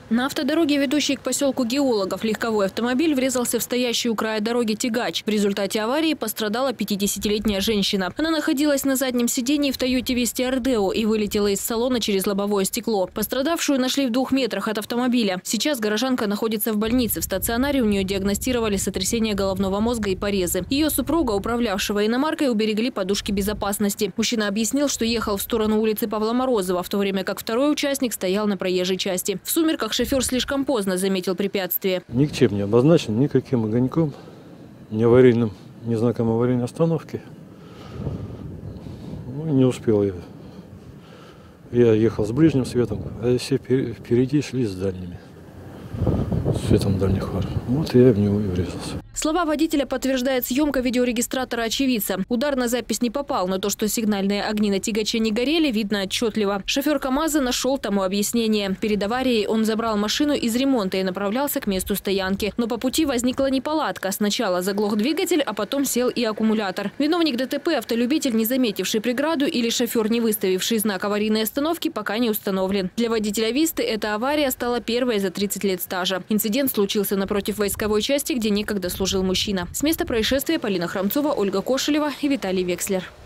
На автодороге, ведущей к поселку Геологов, легковой автомобиль врезался в стоящий у края дороги тягач. В результате аварии пострадала 50-летняя женщина. Она находилась на заднем сидении в Тойоте Вести Ардео и вылетела из салона через лобовое стекло. Пострадавшую нашли в 2 метрах от автомобиля. Сейчас горожанка находится в больнице. В стационаре у нее диагностировали сотрясение головного мозга и порезы. Ее супруга, управлявшего иномаркой, уберегли подушки безопасности. Мужчина объяснил, что ехал в сторону улицы Павла Морозова, в то время как второй участник стоял на проезжей части. В сумерках шофер слишком поздно заметил препятствие. Ничем не обозначен, никаким огоньком, ни аварийным, ни знаком аварийной остановки. Ну, не успел я. Я ехал с ближним светом, а все впереди шли с дальними. Светом дальних фар. Вот я в него и врезался. Слова водителя подтверждает съемка видеорегистратора очевидца. Удар на запись не попал, но то, что сигнальные огни на тягаче не горели, видно отчетливо. Шофер КамАЗа нашел тому объяснение. Перед аварией он забрал машину из ремонта и направлялся к месту стоянки. Но по пути возникла неполадка. Сначала заглох двигатель, а потом сел и аккумулятор. Виновник ДТП – автолюбитель, не заметивший преграду, или шофер, не выставивший знак аварийной остановки, пока не установлен. Для водителя Висты эта авария стала первой за 30 лет стажа. Инцидент случился напротив войсковой части, где некогда служил мужчина. С места происшествия Полина Храмцова, Ольга Кошелева и Виталий Векслер.